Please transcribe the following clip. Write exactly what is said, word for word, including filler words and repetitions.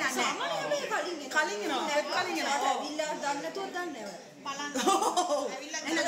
නෑ. සාමාන්‍යයෙන් මේ කලින් කලින් එනවා. කලින් එනවා. ඇවිල්ලා දන්නේ නැතුව දන්නේ නැහැ. බලන්න. ඇවිල්ලා